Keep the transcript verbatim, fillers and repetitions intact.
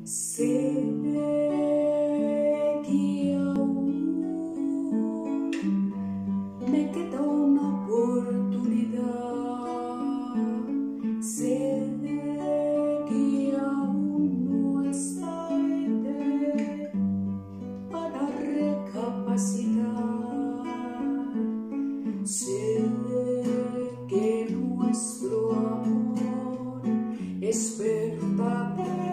Sé que aún me queda una oportunidad, sé que aún no es tarde para recapacitar, sé que nuestro amor es verdadero.